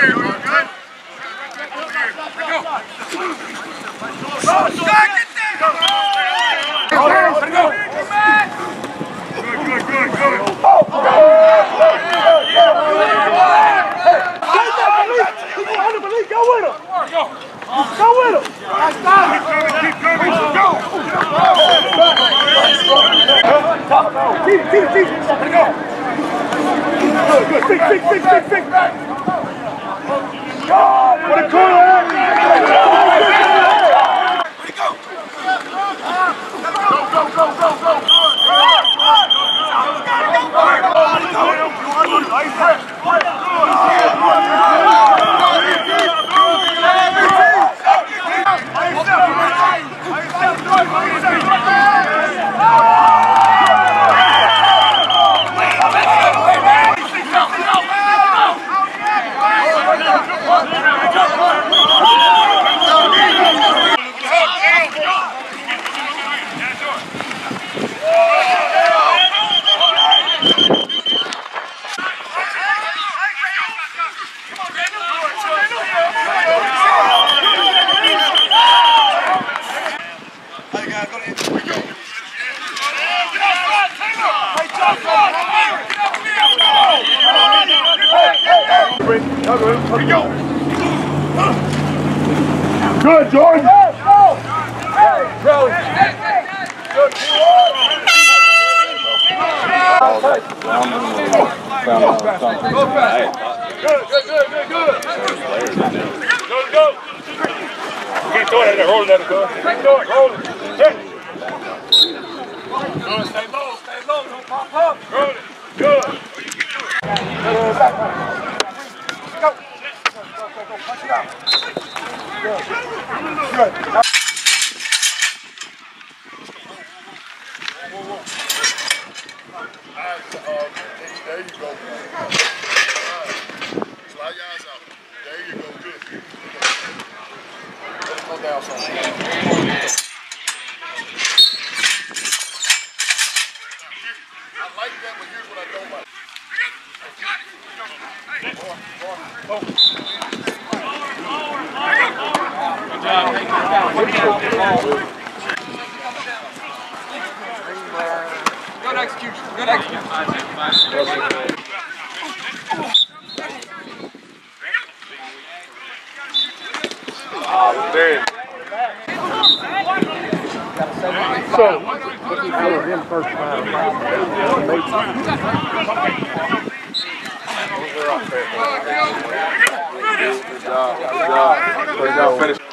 Good, Jordan! Go! Keep doing it, hold it, go. Keep doing it, hold it. Stay low, don't pop up. Good. Go. Punch it out. Good. There you go. Slide your eyes out. There you go. Good. Let's go down some. I like that, but here's what I don't like. Good execution. Good execution. So, looking for him first time. Good job. Finish.